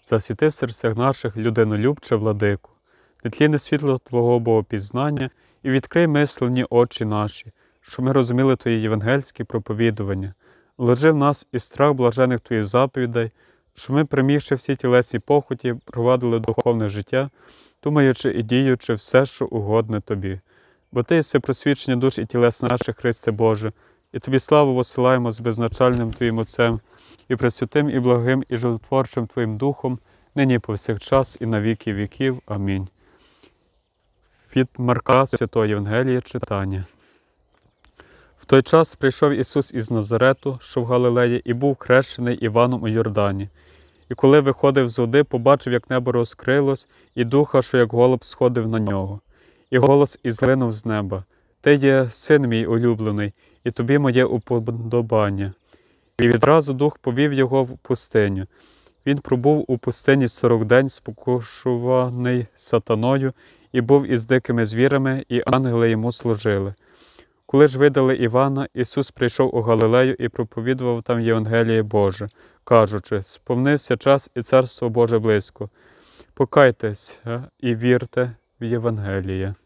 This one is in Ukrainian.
засвіти в серцях наших людинолюбче, владику, нетлінне світло Твого богопізнання і відкрий мислені очі наші, щоб ми розуміли Твої євангельські проповідування. Вложи в нас і страх блажених Твоїх заповідей, щоб ми, примігши всі тілесні похоті, провадили духовне життя, думаючи і діючи все, що угодне Тобі. Бо Ти єси просвічення душ і тілес наших, Христе Боже, і Тобі славу восилаємо з безначальним Твоїм Отцем, і пресвятим, і благим, і животворчим Твоїм Духом, нині повсякчас і на віки віків. Амінь. Від Марка Святого Євангелія читання. В той час прийшов Ісус із Назарету, що в Галилеї, і був хрещений Іваном у Йордані. І коли виходив з води, побачив, як небо розкрилось, і духа, що як голуб сходив на нього. І голос ізлинув з неба: «Ти є син мій улюблений, і тобі моє уподобання». І відразу дух повів його в пустиню. Він пробув у пустині 40 день, спокушуваний сатаною, і був із дикими звірами, і ангели йому служили. Коли ж видали Івана, Ісус прийшов у Галилею і проповідував там Євангеліє Боже, кажучи: «Сповнився час, і Царство Боже близько. Покайтеся і вірте в Євангеліє».